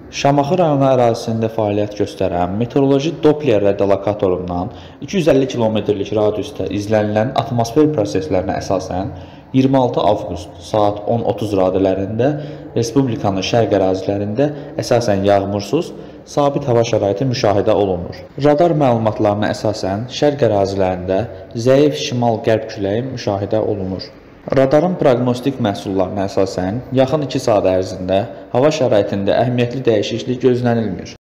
Şamaxı rayonu ərazisində fəaliyyət göstərən meteoroloji Doppler radiolokatorundan 250 km-lik radiusda izlənilən atmosfer proseslərinə əsasən 26 avqust saat 10:30 radələrində Respublikanın şərq ərazilərində əsasən yağmursuz, sabit hava şəraiti müşahidə olunur. Radar məlumatlarına əsasən şərq ərazilərində zəif şimal-qərb küləyi müşahidə olunur. Radarın proqnostik məhsullarına əsasən yaxın 2 saat ərzində hava şəraitində əhəmiyyətli dəyişiklik gözlənilmir.